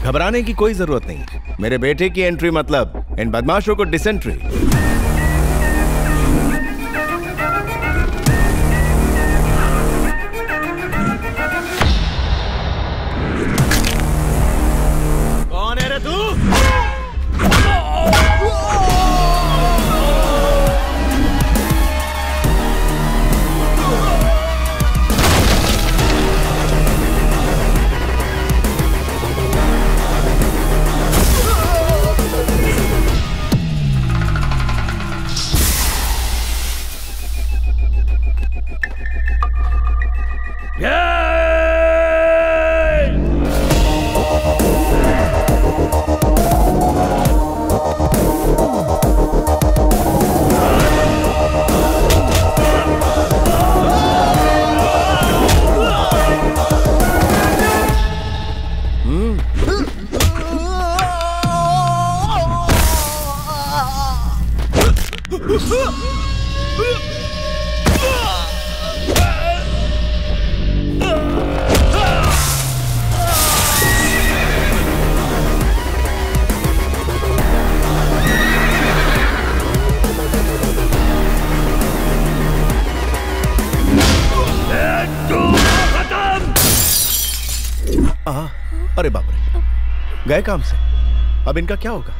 घबराने की कोई जरूरत नहीं। मेरे बेटे की एंट्री मतलब इन बदमाशों को डिसेंट्री। कौन है रे तू? अरे बाप रे, गए काम से। अब इनका क्या होगा?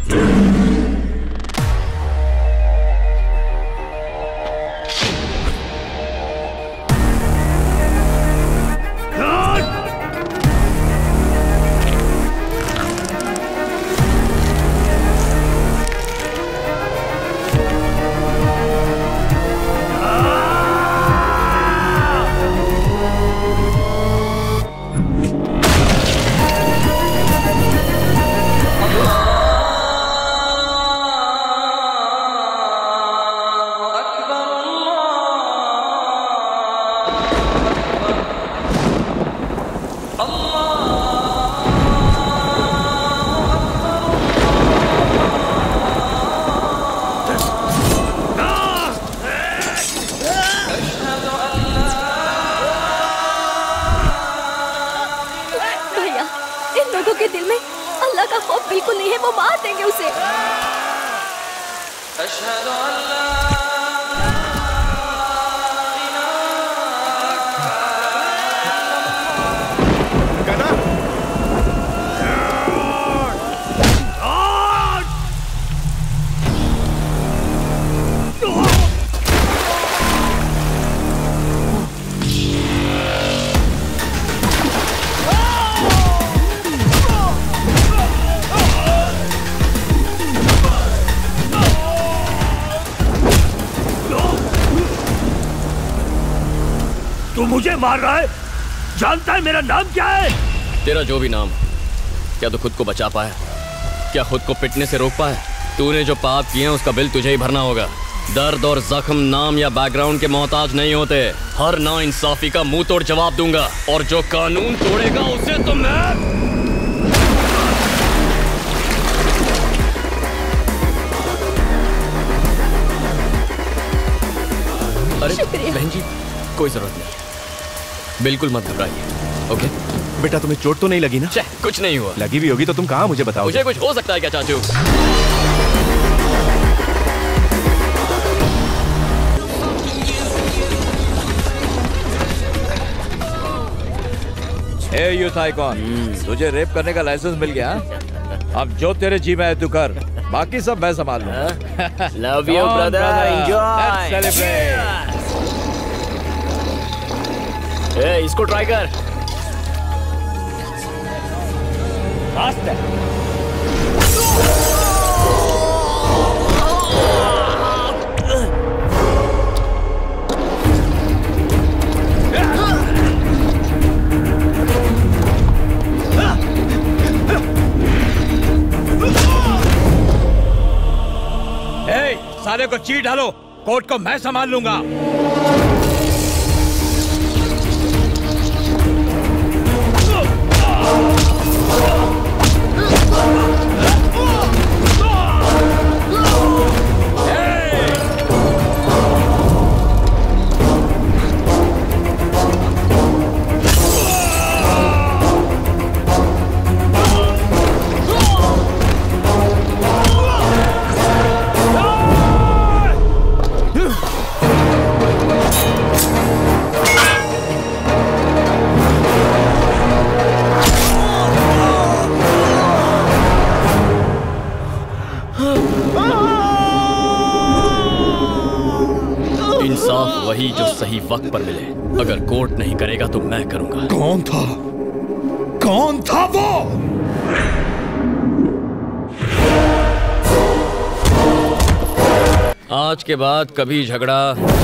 मुझे मार रहा है? जानता है मेरा नाम क्या है? तेरा जो भी नाम, क्या तू खुद को बचा पाया? क्या खुद को पिटने से रोक पाया? तूने जो पाप किए हैं उसका बिल तुझे ही भरना होगा। दर्द और जख्म नाम या बैकग्राउंड के मोहताज नहीं होते। हर नाइंसाफी का मुंह तोड़ जवाब दूंगा, और जो कानून तोड़ेगा उसे तो मैं। अरे बहन जी, कोई जरूरत नहीं, बिल्कुल मत घबराइए। ओके बेटा, तुम्हें चोट तो नहीं लगी ना? कुछ नहीं हुआ। लगी भी होगी तो तुम कहाँ मुझे बताओ? मुझे कुछ हो सकता है क्या चाचू? हे यूथ आइकॉन, तुझे रेप करने का लाइसेंस मिल गया। अब जो तेरे जी में है तू कर, बाकी सब मैं संभाल लूंगा। Love you brother, enjoy, let's celebrate. इसको ट्राई कर। साले को चीट डालो, कोर्ट को मैं संभाल लूंगा। वक्त पर मिले। अगर कोर्ट नहीं करेगा तो मैं करूंगा। कौन था? कौन था वो? आज के बाद कभी झगड़ा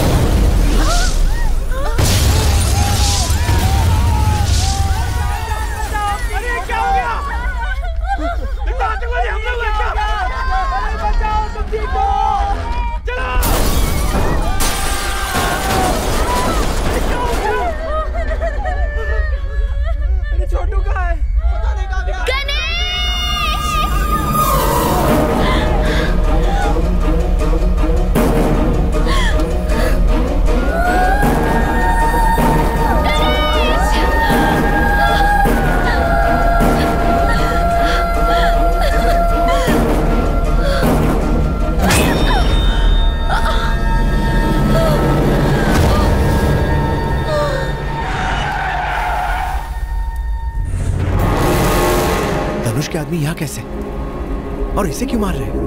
के आदमी यहाँ कैसे? और इसे क्यों मार रहे हैं?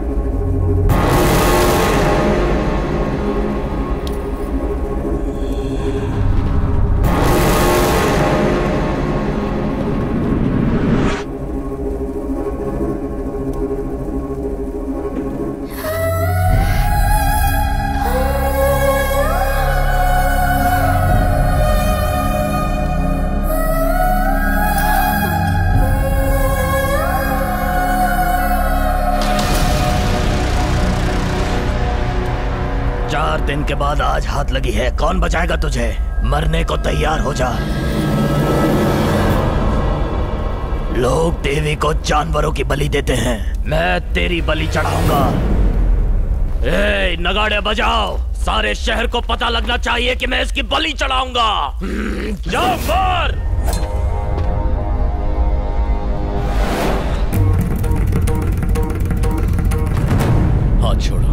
दिन के बाद आज हाथ लगी है, कौन बचाएगा तुझे? मरने को तैयार हो जा। लोग देवी को जानवरों की बलि देते हैं, मैं तेरी बलि चढ़ाऊंगा। ए, नगाड़े बजाओ, सारे शहर को पता लगना चाहिए कि मैं इसकी बलि चढ़ाऊंगा। जाओ मार। हाथ छोड़ो।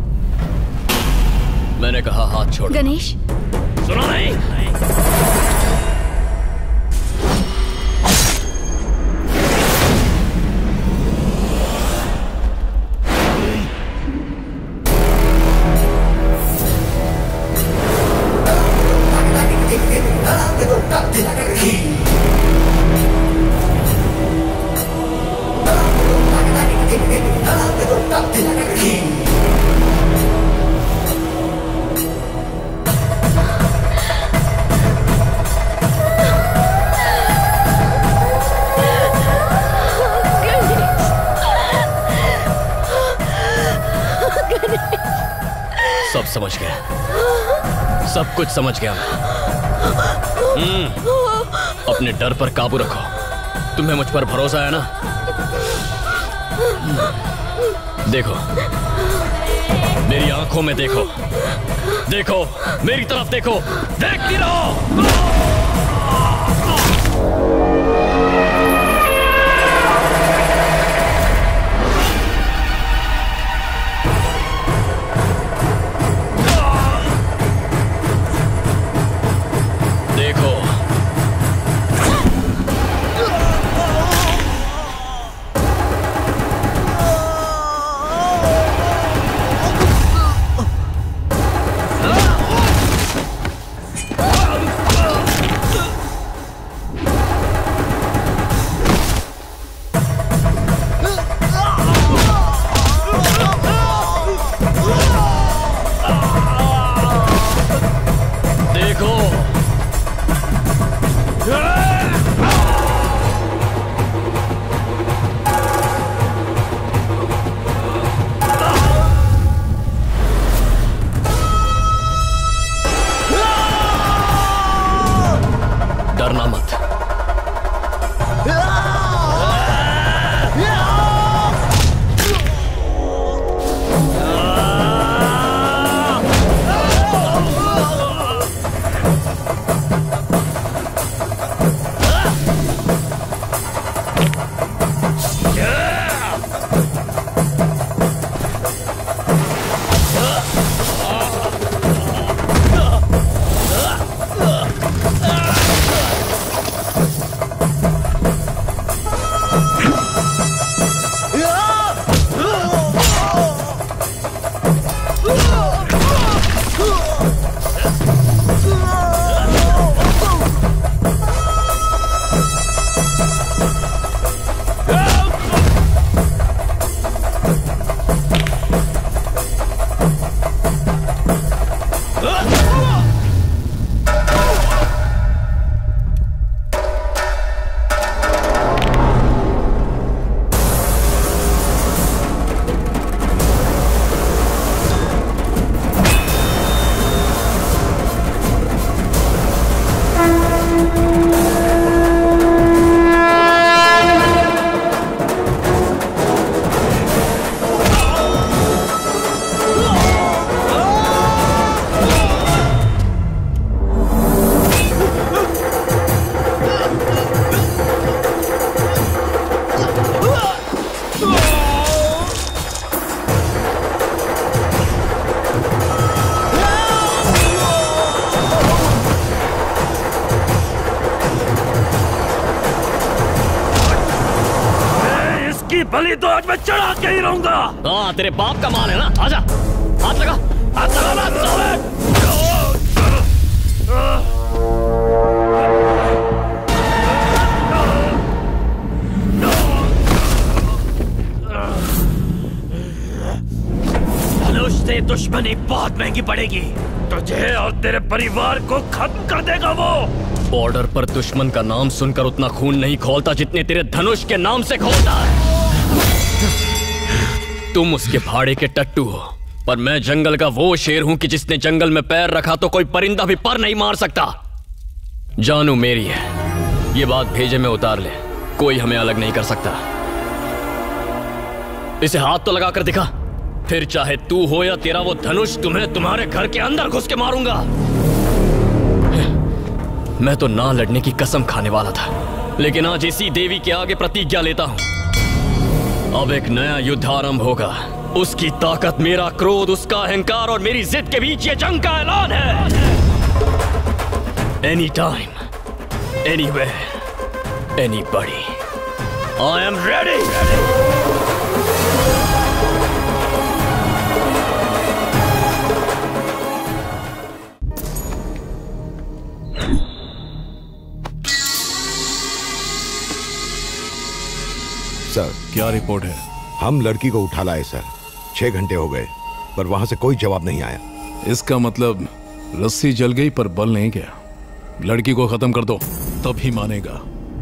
मैंने कहा हाथ छोड़ो। गणेश, सुनो नहीं? सब समझ गया, सब कुछ समझ गया मैं। अपने डर पर काबू रखो। तुम्हें मुझ पर भरोसा है ना? देखो, मेरी आंखों में देखो, देखो मेरी तरफ देखो, देखती रहो। डरना मत। इसकी बलि तो आज मैं चढ़ा के ही रहूंगा। हाँ, तेरे बाप का माल है ना, आजा, हाथ लगा ना साले। धनुष से दुश्मनी बहुत महंगी पड़ेगी, तुझे और तेरे परिवार को खत्म कर देगा वो। बॉर्डर पर दुश्मन का नाम सुनकर उतना खून नहीं खोलता जितने तेरे धनुष के नाम से खोलता है। तुम उसके भाड़े के टट्टू हो, पर मैं जंगल का वो शेर हूं कि जिसने जंगल में पैर रखा तो कोई परिंदा भी पर नहीं मार सकता। जानू मेरी है, ये बात भेजे में उतार ले, कोई हमें अलग नहीं कर सकता। इसे हाथ तो लगा कर दिखा, फिर चाहे तू हो या तेरा वो धनुष, तुम्हें तुम्हारे घर के अंदर घुस के मारूंगा। मैं तो ना लड़ने की कसम खाने वाला था, लेकिन आज इसी देवी के आगे प्रतिज्ञा लेता हूं। अब एक नया युद्ध आरंभ होगा। उसकी ताकत, मेरा क्रोध, उसका अहंकार और मेरी जिद के बीच ये जंग का ऐलान है। Any time, anywhere, anybody, I am ready. Sir, क्या रिपोर्ट है? हम लड़की को उठा लाए सर। 6 घंटे हो गए, पर वहां से कोई जवाब नहीं आया। इसका मतलब रस्सी जल गई पर बल नहीं गया। लड़की को खत्म कर दो, तब ही मानेगा।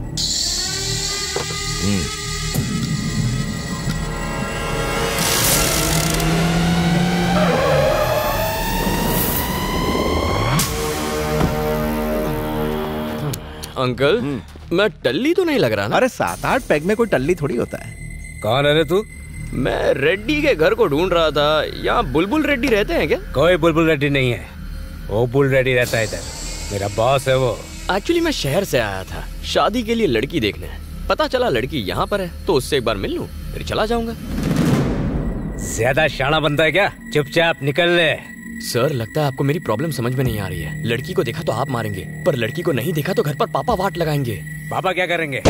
अंकल, मैं टल्ली तो नहीं लग रहा ना? अरे 7-8 पैग में कोई टल्ली थोड़ी होता है। कौन है रे तू? मैं रेड्डी के घर को ढूंढ रहा था। यहाँ बुलबुल रेड्डी रहते हैं क्या? कोई बुलबुल रेड्डी नहीं है, वो बुल रेड्डी रहता है इधर। मेरा बॉस है वो। एक्चुअली मैं शहर से आया था शादी के लिए लड़की देखने। पता चला लड़की यहाँ पर है, तो उससे एक बार मिल लूं, फिर चला जाऊंगा। ज्यादा शाना बनता है क्या? चुपचाप निकल ले। सर, लगता है आपको मेरी प्रॉब्लम समझ में नहीं आ रही है। लड़की को देखा तो आप मारेंगे, पर लड़की को नहीं देखा तो घर पर पापा वाट लगाएंगे। पापा क्या करेंगे?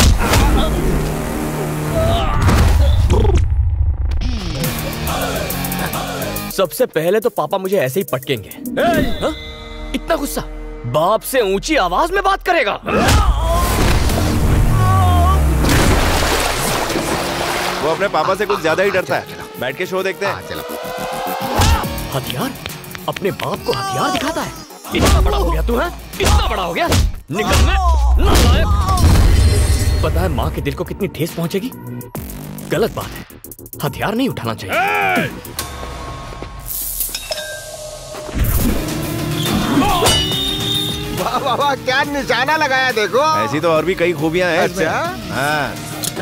सबसे पहले तो पापा मुझे ऐसे ही पटकेंगे। हा? इतना गुस्सा? बाप से ऊंची आवाज में बात करेगा? वो अपने पापा से कुछ ज्यादा ही डरता है। बैठ के शो देखते हैं। हथियार? अपने बाप को हथियार दिखाता है? इतना बड़ा हो गया तू है? इतना बड़ा हो गया? निकल में नालायक। पता है माँ के दिल को कितनी ठेस पहुंचेगी? गलत बात है, हथियार नहीं उठाना चाहिए। वाह वाह वाह, क्या निशाना लगाया देखो। ऐसी तो और भी कई खूबियां हैं। अच्छा, हाँ।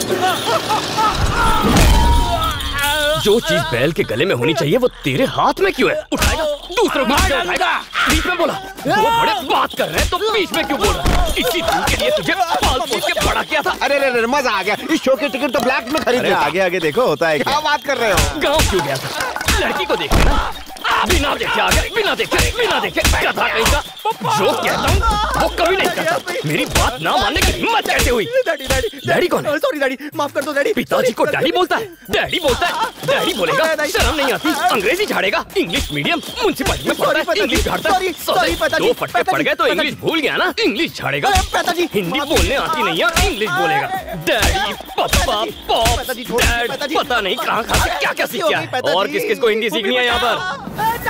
जो चीज बैल के गले में होनी चाहिए वो तेरे हाथ में क्यों है? उठाएगा, दूसरों को उठाएगा। बीच में बोला, दो बड़े बात कर रहे हैं तो बीच में क्यों बोल रहा? इसी दिन के लिए तुझे पाल पोस के बड़ा किया था। अरे मजा आ गया। इस शो की टिकट तो ब्लैक में खरीद। आगे आगे देखो होता है क्या बात कर रहे हो। गाँव क्यों गया था? लड़की को देखना ना। बिना देखे आ गया, बिना देखे कथा कहीं का। जो कहता हूँ वो कभी नहीं करता। मेरी बात ना मानने की हिम्मत कैसे हुई? डैडी कौन है? सॉरी डैडी, माफ कर दो डैडी। पिताजी को डैडी बोलता है? डैडी बोलेगा? शर्म नहीं आती? अंग्रेजी झाड़ेगा? इंग्लिश मीडियम म्युनिसिपैलिटी में पढ़ता है, इंग्लिश झाड़ता है। दो फटके पड़ गए तो इंग्लिश भूल गया ना? इंग्लिश झाड़ेगा। हिंदी बोलने आती नहीं है, इंग्लिश बोलेगा। डैडी, पापा, पॉप, डैड, पता नहीं कहाँ से क्या क्या सीख गया है। और किस किस को हिंदी सीखनी है यहाँ पर?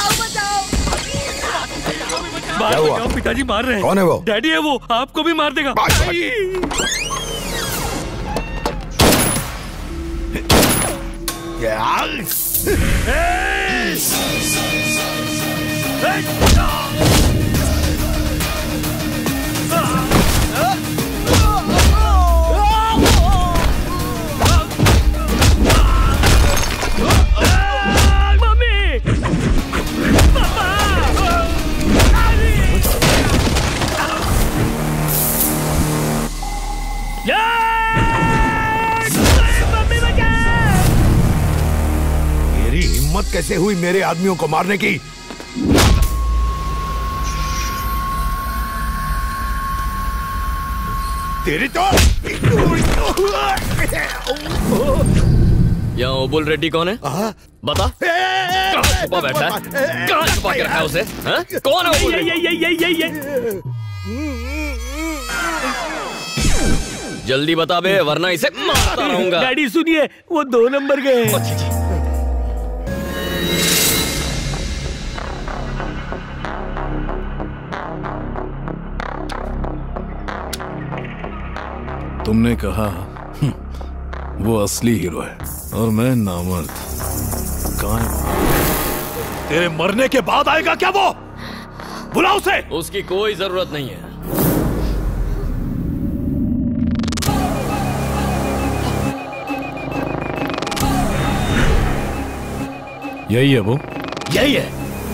बचाओ, पिताजी मार रहे हैं। कौन है वो? डैडी है वो, आपको भी मार देगा। मेरी हिम्मत कैसे हुई मेरे आदमियों को मारने की? तेरी तो यहाँ ओबुल रेड्डी कौन है? बता। कहाँ छुपा बैठा है? कहाँ छुपा के रखा है उसे? हाँ? कौन है ओबुल रेड्डी? जल्दी बता बे, वरना इसे मारता रहूंगा। डैडी सुनिए, वो 2 नंबर गए। तुमने कहा वो असली हीरो है और मैं नामर्द। कहाँ है? तेरे मरने के बाद आएगा क्या वो? बुला उसे। उसकी कोई जरूरत नहीं है। यही है वो? यही है।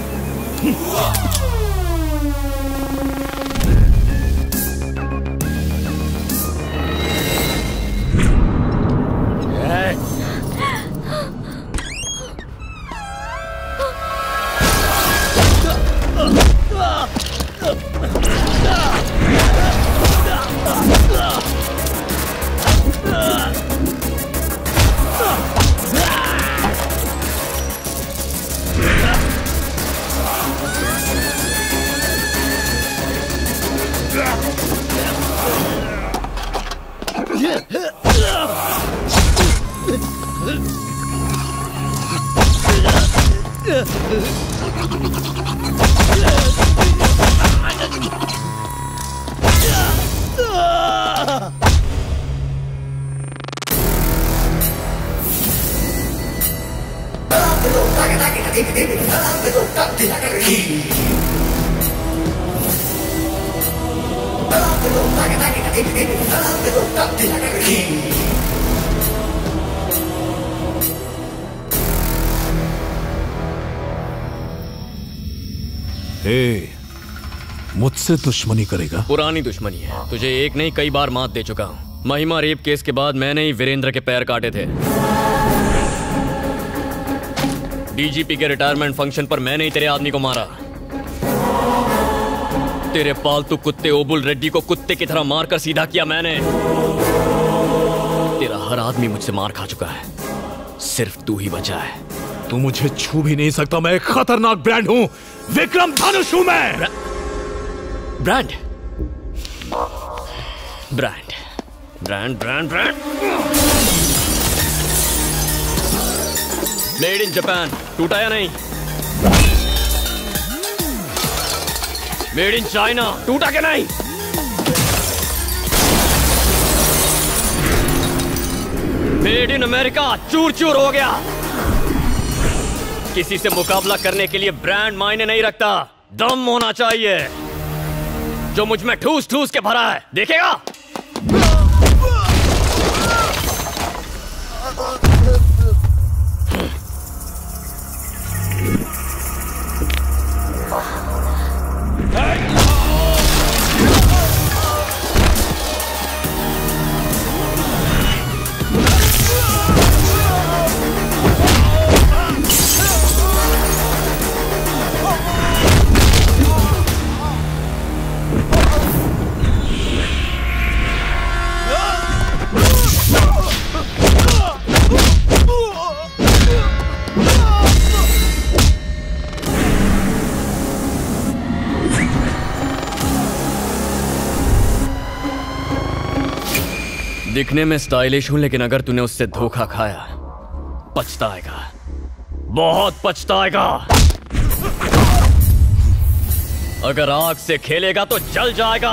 मुझसे दुश्मनी करेगा? पुरानी दुश्मनी है। तुझे एक नहीं कई बार मात दे चुका हूँ। महिमा रेप केस के बाद मैंने ही वीरेंद्र के पैर काटे थे। डीजीपी के रिटायरमेंट फंक्शन पर मैंने ही तेरे आदमी को मारा। तेरे पालतू कुत्ते ओबुल रेड्डी को कुत्ते की तरह मारकर सीधा किया मैंने। तेरा हर आदमी मुझसे मार खा चुका है, सिर्फ तू ही बचा है। तू मुझे छू भी नहीं सकता। मैं एक खतरनाक ब्रांड हूँ। विक्रम धनुष हूँ मैं। Brand brand brand brand brand made in Japan. टूटा या नहीं? Made in China. टूटा क्या नहीं? Made in America. चूर चूर हो गया। किसी से मुकाबला करने के लिए ब्रांड मायने नहीं रखता, दम होना चाहिए जो मुझ में ठूस ठूस के भरा है। देखेगा? दिखने में स्टाइलिश हूं, लेकिन अगर तूने उससे धोखा खाया पछताएगा, बहुत पछताएगा। अगर आग से खेलेगा तो जल जाएगा।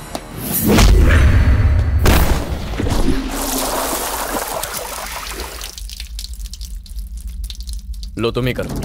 लो तुम ही करो।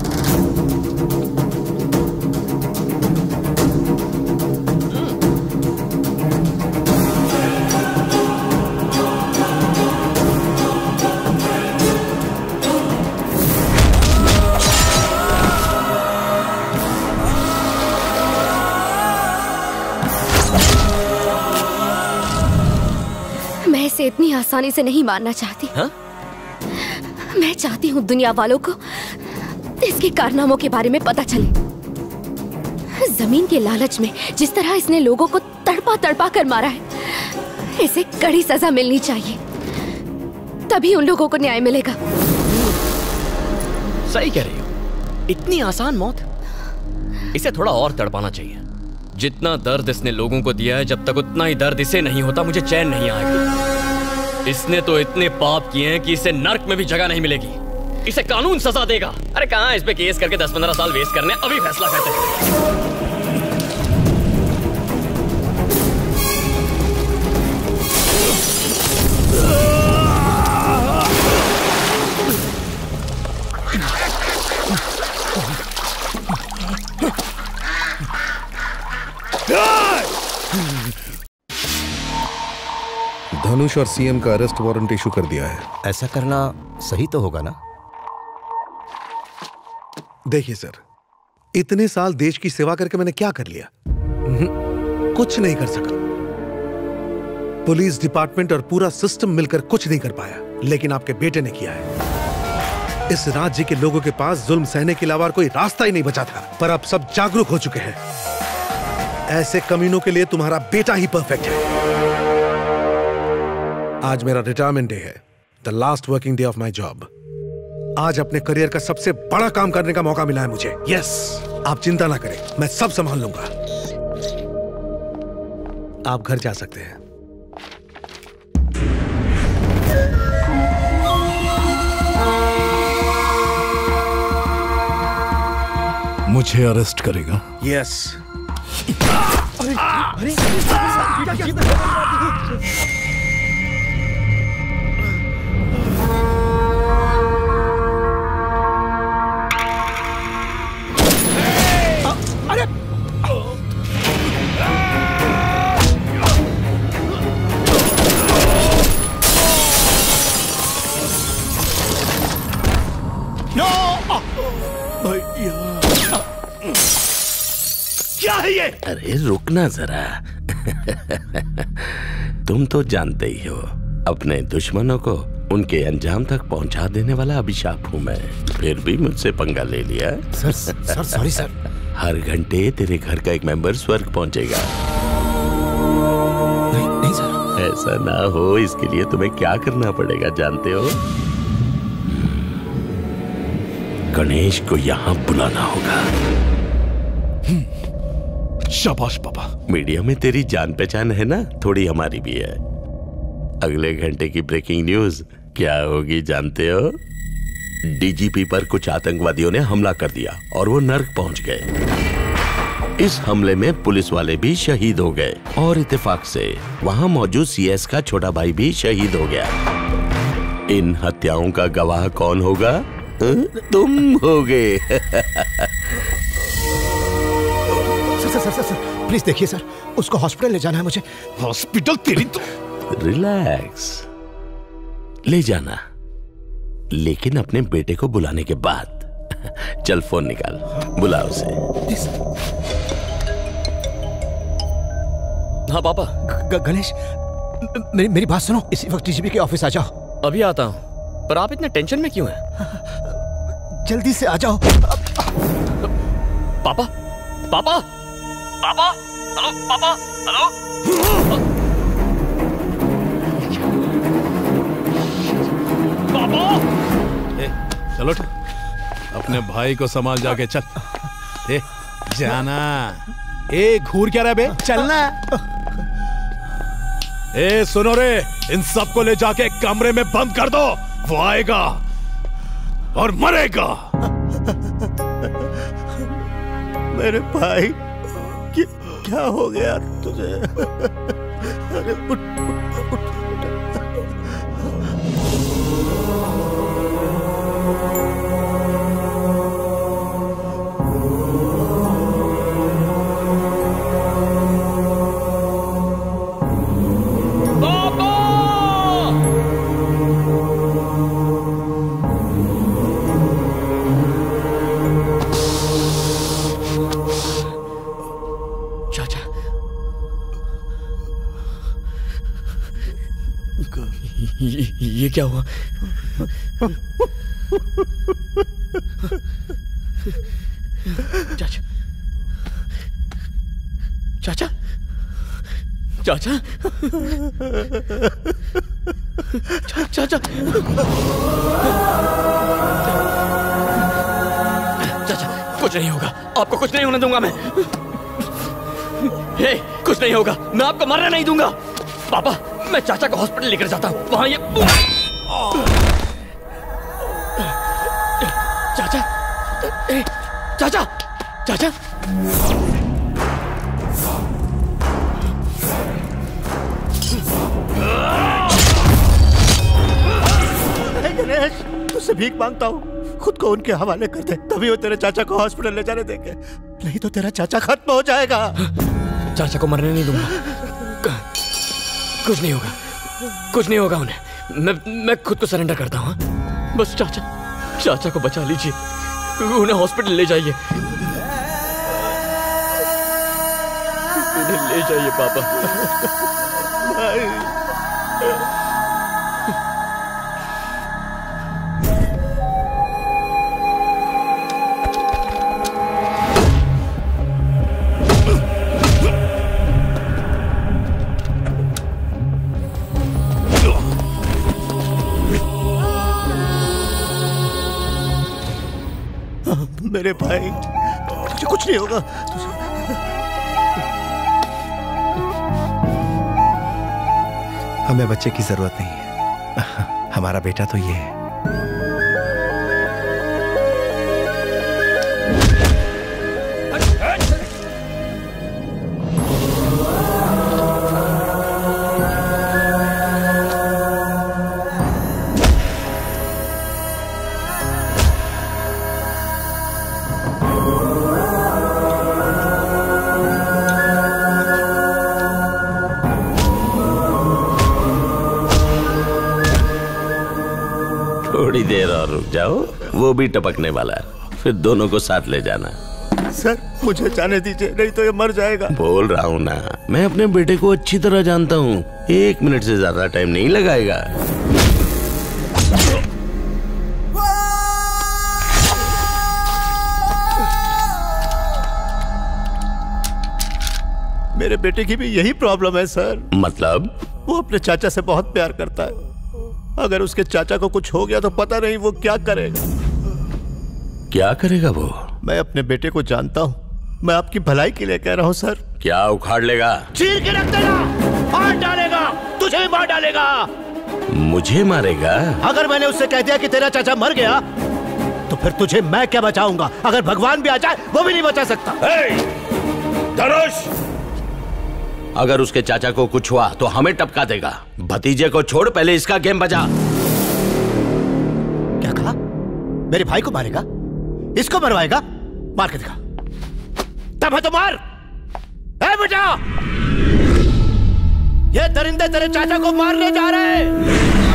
इसे इतनी आसानी से नहीं मारना चाहती। हा? मैं चाहती हूँ दुनिया वालों को इसके कारनामों के बारे में पता चले। जमीन के लालच में जिस तरह इसने लोगों को तड़पा तड़पा कर मारा है, इसे कड़ी सजा मिलनी चाहिए, तभी उन लोगों को न्याय मिलेगा। सही कह रही हो, इतनी आसान मौत? इसे थोड़ा और तड़पाना चाहिए। जितना दर्द इसने लोगों को दिया है, जब तक उतना ही दर्द इसे नहीं होता मुझे चैन नहीं आएगा। इसने तो इतने पाप किए हैं कि इसे नर्क में भी जगह नहीं मिलेगी। इसे कानून सजा देगा। अरे कहां इस पे केस करके 10-15 साल वेस्ट करने, अभी फैसला करते हैं। धनुष और सीएम का अरेस्ट वारंट इशू कर दिया है। ऐसा करना सही तो होगा ना? देखिए सर, इतने साल देश की सेवा करके मैंने क्या कर लिया? कुछ नहीं कर सका। पुलिस डिपार्टमेंट और पूरा सिस्टम मिलकर कुछ नहीं कर पाया, लेकिन आपके बेटे ने किया है। इस राज्य के लोगों के पास जुल्म सहने के अलावा कोई रास्ता ही नहीं बचा था, पर अब सब जागरूक हो चुके हैं। ऐसे कमीनों के लिए तुम्हारा बेटा ही परफेक्ट है। आज मेरा रिटायरमेंट डे है, the last working day of my job. आज अपने करियर का सबसे बड़ा काम करने का मौका मिला है मुझे। यस, आप चिंता ना करें, मैं सब संभाल लूंगा। आप घर जा सकते हैं। मुझे अरेस्ट करेगा? यस। क्या है ये? अरे रुकना जरा। तुम तो जानते ही हो, अपने दुश्मनों को उनके अंजाम तक पहुंचा देने वाला अभिशाप हूं मैं। फिर भी मुझसे पंगा ले लिया। Sir sorry sir. हर घंटे तेरे घर का एक मेंबर स्वर्ग पहुंचेगा। नहीं सर। ऐसा ना हो, इसके लिए तुम्हें क्या करना पड़ेगा जानते हो? गणेश को यहाँ बुलाना होगा। शाबाश पापा। मीडिया में तेरी जान पहचान है ना, थोड़ी हमारी भी है। अगले घंटे की ब्रेकिंग न्यूज क्या होगी जानते हो? डीजीपी पर कुछ आतंकवादियों ने हमला कर दिया और वो नर्क पहुंच गए। इस हमले में पुलिस वाले भी शहीद हो गए और इत्तेफाक से वहां मौजूद सीएस का छोटा भाई भी शहीद हो गया। इन हत्याओं का गवाह कौन होगा? तुम होगे। सर प्लीज देखिए सर, उसको हॉस्पिटल ले जाना है मुझे। हॉस्पिटल? तेरी तो। रिलैक्स, ले जाना, लेकिन अपने बेटे को बुलाने के बाद। चल फोन निकाल, बुला उसे। हाँ पापा। गणेश, मेरी बात सुनो, इसी वक्त डीजीपी के ऑफिस आ जाओ। अभी आता हूँ, पर आप इतने टेंशन में क्यों हैं? जल्दी से आ जाओ। पापा, पापा, पापा, हेलो पापा, हेलो। पापा। चलो अपने भाई को संभाल जाके चल। जाना। घूर क्या रहा बे, चलना। सुनो रे, इन सबको ले जाके कमरे में बंद कर दो। वो आएगा और मरेगा। मेरे भाई, क्या हो गया तुझे? अरे उठ, उठ, उठ। ये क्या हुआ? चाचा, चाचा, चाचा, चाचा, कुछ नहीं होगा, आपको कुछ नहीं होने दूंगा मैं। हे, कुछ नहीं होगा, मैं आपको मरने नहीं दूंगा। पापा, मैं चाचा को हॉस्पिटल लेकर जाता हूँ, वहां ये चाचा, चाचा, चाचा। गणेश, तुझसे भीख मांगता हूँ, खुद को उनके हवाले कर दे, तभी वो तेरे चाचा को हॉस्पिटल ले जाने देंगे, नहीं तो तेरा चाचा खत्म हो जाएगा। चाचा को मरने नहीं दूंगा, कुछ नहीं होगा, कुछ नहीं होगा उन्हें। मैं खुद को सरेंडर करता हूँ। बस चाचा को बचा लीजिए, उन्हें हॉस्पिटल ले जाइए, उन्हें ले जाइए पापा। मेरे भाई, तुझे कुछ नहीं होगा। हमें बच्चे की जरूरत नहीं है, हमारा बेटा तो ये है। थोड़ी देर और रुक जाओ, वो भी टपकने वाला है, फिर दोनों को साथ ले जाना। सर, मुझे जाने दीजिए, नहीं तो ये मर जाएगा। बोल रहा हूँ ना, मैं अपने बेटे को अच्छी तरह जानता हूँ, 1 मिनट से ज्यादा टाइम नहीं लगाएगा। मेरे बेटे की भी यही प्रॉब्लम है सर। मतलब? वो अपने चाचा से बहुत प्यार करता है, अगर उसके चाचा को कुछ हो गया तो पता नहीं वो क्या करेगा। क्या करेगा वो? मैं अपने बेटे को जानता हूँ, मैं आपकी भलाई के लिए कह रहा हूँ सर। क्या उखाड़ लेगा? चीर के रख देगा, मार डालेगा, तुझे भी मार डालेगा। मुझे मारेगा? अगर मैंने उससे कह दिया कि तेरा चाचा मर गया तो फिर तुझे मैं क्या बचाऊंगा? अगर भगवान भी आ जाए वो भी नहीं बचा सकता। धनुष, अगर उसके चाचा को कुछ हुआ तो हमें टपका देगा। भतीजे को छोड़, पहले इसका गेम बजा। क्या कहा? मेरे भाई को मारेगा? इसको मरवाएगा? मार के दिखा, तब है तो मार। ए बेटा, ये दरिंदे तेरे चाचा को मारने जा रहे हैं।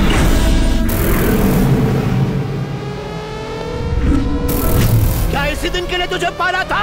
क्या इसी दिन के लिए तुझे पाला था?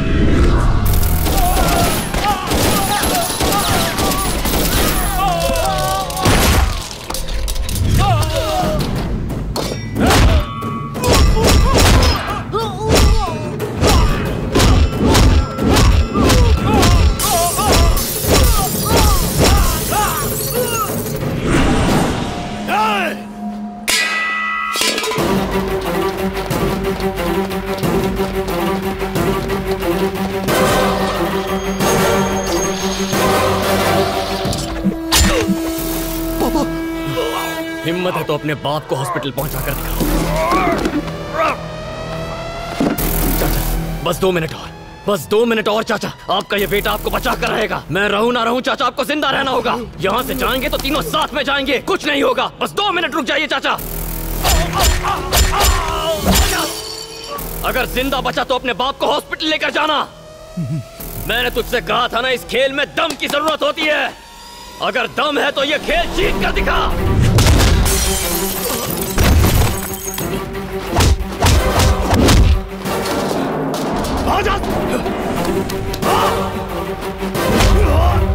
हिम्मत है तो अपने बाप को हॉस्पिटल पहुंचा कर दिखाओ। चाचा, बस 2 मिनट और, बस 2 मिनट और चाचा, आपका ये बेटा आपको बचा कर रहेगा। मैं रहूं ना रहूं चाचा, आपको जिंदा रहना होगा। यहाँ से जाएंगे तो तीनों साथ में जाएंगे, कुछ नहीं होगा। बस 2 मिनट रुक जाइए चाचा। अगर जिंदा बचा तो अपने बाप को हॉस्पिटल लेकर जाना। मैंने तुझसे कहा था ना, इस खेल में दम की जरूरत होती है। अगर दम है तो ये खेल जीत कर दिखा। आ जा।